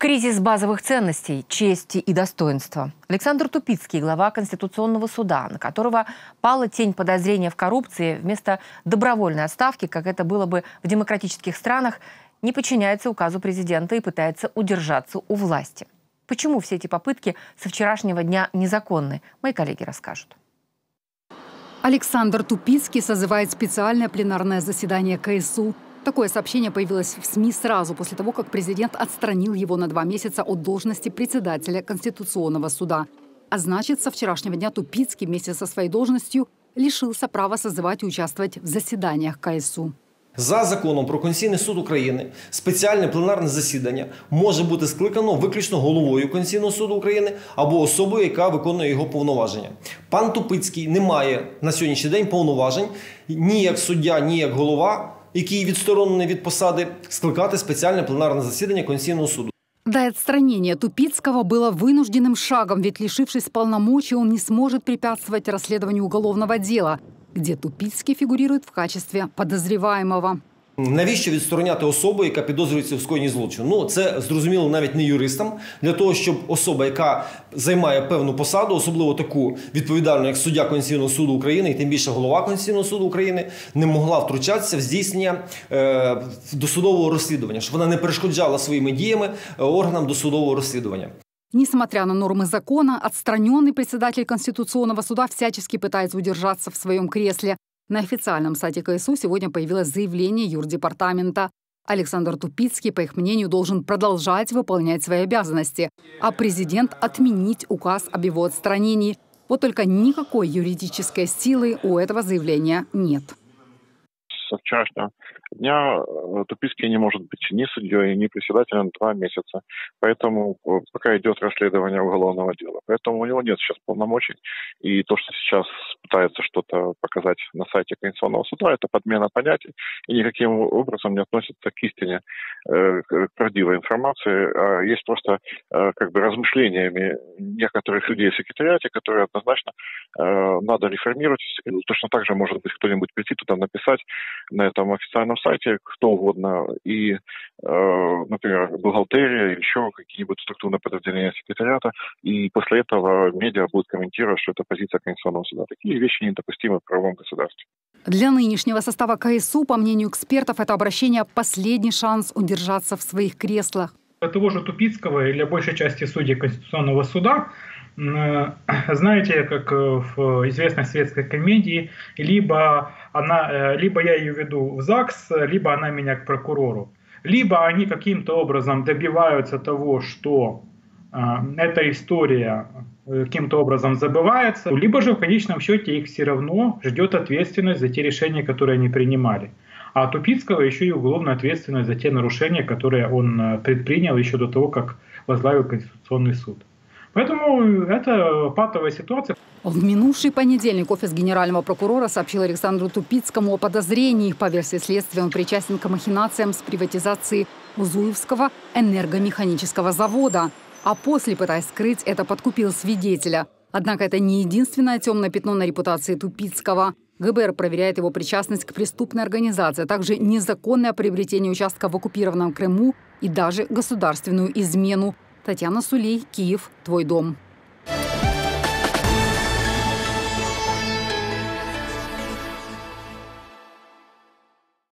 Кризис базовых ценностей, чести и достоинства. Александр Тупицкий, глава Конституционного суда, на которого пала тень подозрения в коррупции, вместо добровольной отставки, как это было бы в демократических странах, не подчиняется указу президента и пытается удержаться у власти. Почему все эти попытки со вчерашнего дня незаконны, мои коллеги расскажут. Александр Тупицкий созывает специальное пленарное заседание КСУ. Такое сообщение появилось в СМИ сразу после того, как президент отстранил его на 2 месяца от должности председателя Конституционного суда. А значит, со вчерашнего дня Тупицкий вместе со своей должностью лишился права созывать и участвовать в засіданнях КСУ. За законом про Конституційний суд України спеціальне пленарне засідання може бути скликано виключно головою Конституційного суду України або особою, яка виконує його повноваження. Пан Тупицький не має на сьогоднішній день повноважень ні як суддя, ні як голова, який відсторонений від посади, скликати спеціальне пленарне засідання Конституційного суду. Да, отстранение Тупицкого было вынужденным шагом, ведь, лишившись полномочий, он не сможет препятствовать расследованию уголовного дела, где Тупицкий фигурирует в качестве подозреваемого. Навіщо відстороняти особу, яка підозрюється в скоєнні злочину? Ну, це зрозуміло навіть не юристам. Для того, щоб особа, яка займає певну посаду, особливо таку відповідальну, як суддя Конституційного суду України, і тим більше голова Конституційного суду України, не могла втручатися в здійснення досудового розслідування, щоб вона не перешкоджала своїми діями органам досудового розслідування. Несмотря на нормы закона, отстраненный председатель Конституционного суда всячески пытается удержаться в своем кресле. На официальном сайте КСУ сегодня появилось заявление юрдепартамента. Александр Тупицкий, по их мнению, должен продолжать выполнять свои обязанности, а президент отменить указ об его отстранении. Вот только никакой юридической силы у этого заявления нет. Со вчерашнего дня Тупицкий не может быть ни судьей, ни председателем 2 месяца. Поэтому пока идет расследование уголовного дела. Поэтому у него нет сейчас полномочий. И то, что сейчас пытается что-то показать на сайте Конституционного суда, это подмена понятий и никаким образом не относится к истине, к правдивой информации. А есть просто размышлениями некоторых людей в секретариате, которые однозначно надо реформировать. Точно так же может быть кто-нибудь прийти туда написать на этом официальном сайте кто угодно, и, например, бухгалтерия, или еще какие-нибудь структурные подразделения секретариата, и после этого медиа будут комментировать, что это позиция Конституционного суда. Такие вещи недопустимы в правовом государстве. Для нынешнего состава КСУ, по мнению экспертов, это обращение – последний шанс удержаться в своих креслах. Для того же Тупицкого или большей части судей Конституционного суда, знаете, как в известной светской комедии, либо я ее веду в ЗАГС, либо она меня к прокурору. Либо они каким-то образом добиваются того, что эта история каким-то образом забывается, либо же в конечном счете их все равно ждет ответственность за те решения, которые они принимали. А Тупицкого еще и уголовная ответственность за те нарушения, которые он предпринял еще до того, как возглавил Конституционный суд. Поэтому это патовая ситуация. В минувший понедельник офис генерального прокурора сообщил Александру Тупицкому о подозрении. По версии следствия, он причастен к махинациям с приватизацией Узуевского энергомеханического завода. А после, пытаясь скрыть это, подкупил свидетеля. Однако это не единственное темное пятно на репутации Тупицкого. ГБР проверяет его причастность к преступной организации, а также незаконное приобретение участка в оккупированном Крыму и даже государственную измену. Татьяна Сулей, Киев, Твой дом.